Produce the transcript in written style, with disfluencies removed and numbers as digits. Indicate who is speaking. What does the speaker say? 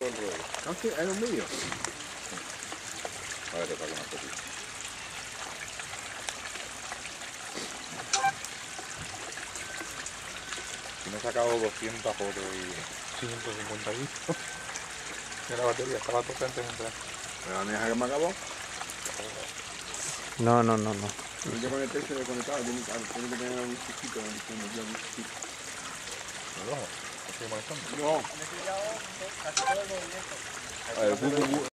Speaker 1: No, sí, hay un vídeo.
Speaker 2: A ver, te saco una fotito. Si me he sacado 200 fotos y 150 vistos. Y la batería estaba tope antes de entrar.
Speaker 1: ¿Me la deja que me acabó?
Speaker 3: No.
Speaker 1: Yo con el texto le conectaba, tiene que tener un chiquito, un chiquito.
Speaker 2: ¿No? ¿Estoy molestando?
Speaker 1: No.
Speaker 2: A ver,